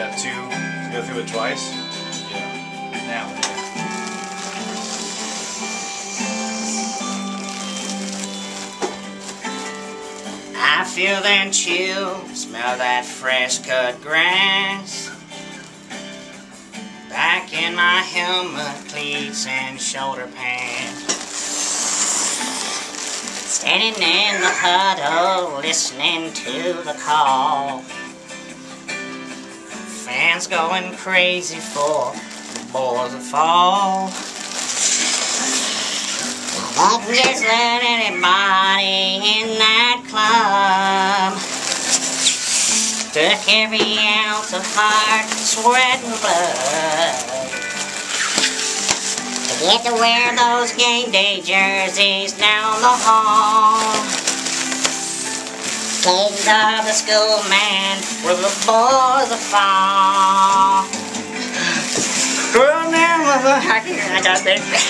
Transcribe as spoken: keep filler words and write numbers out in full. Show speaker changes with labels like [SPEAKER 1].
[SPEAKER 1] step two, to go through it twice. Yeah. Now.
[SPEAKER 2] I feel that chill, smell that fresh cut grass. Back in my helmet, cleats and shoulder pads. Standing in the puddle, listening to the call. Fans going crazy for the boys to fall. I can just let anybody in that club. Took every ounce of heart, sweat and blood to get to wear those game day jerseys down the hall. Kids of the school, man, were the boys of fall. Girl, now, I got that.